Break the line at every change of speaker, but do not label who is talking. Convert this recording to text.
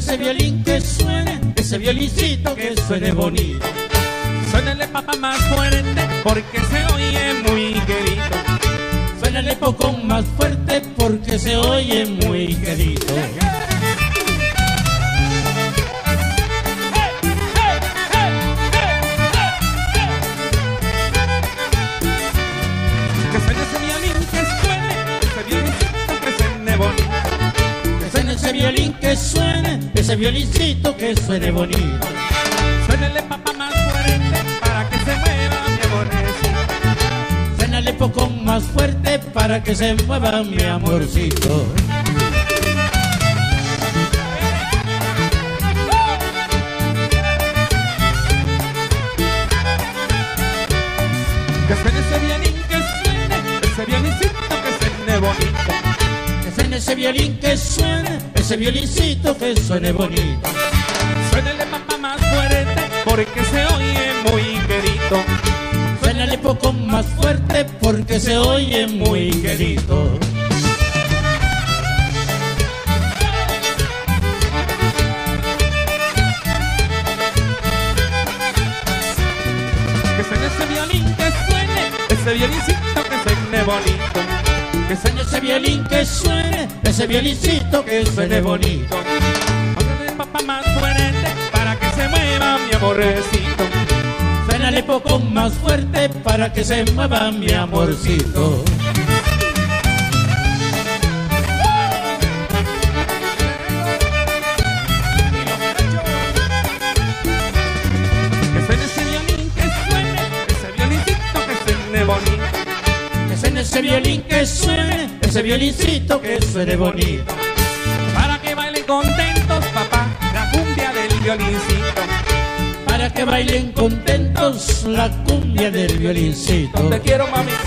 ese violín que suene, ese violincito que suene bonito.
Suénale papá más fuerte porque se oye muy querido.
Suénale poco más fuerte porque se oye muy querido.
Que suene ese violín que suene, ese violincito que suene bonito.
Que suene ese violín que suene, ese violincito que suene bonito.
Suénale papá más fuerte para que se mueva mi amorcito.
Suénale poco más fuerte para que se mueva mi amorcito.
Que suene ese violín que suene, ese violincito que suene bonito.
Que suene ese violín que suene, ese violincito que suene bonito.
Suénale papá más fuerte porque se oye muy querido.
Suénale poco más fuerte porque se oye muy querido.
Que suene ese violín que suene, ese violincito que suene bonito.
Que suene ese violín que suene, ese violincito que suene bonito.
Suénale papá más fuerte para que se mueva mi amorcito.
Suénale poco más fuerte para que se mueva mi amorcito.
Que suene ese violín que suene, ese violincito que suene bonito.
Que suene ese violín que suene, ese violincito que suene bonito.
Para que bailen contentos papá, la cumbia del violincito.
Para que bailen contentos la cumbia del violincito.
Te quiero mami.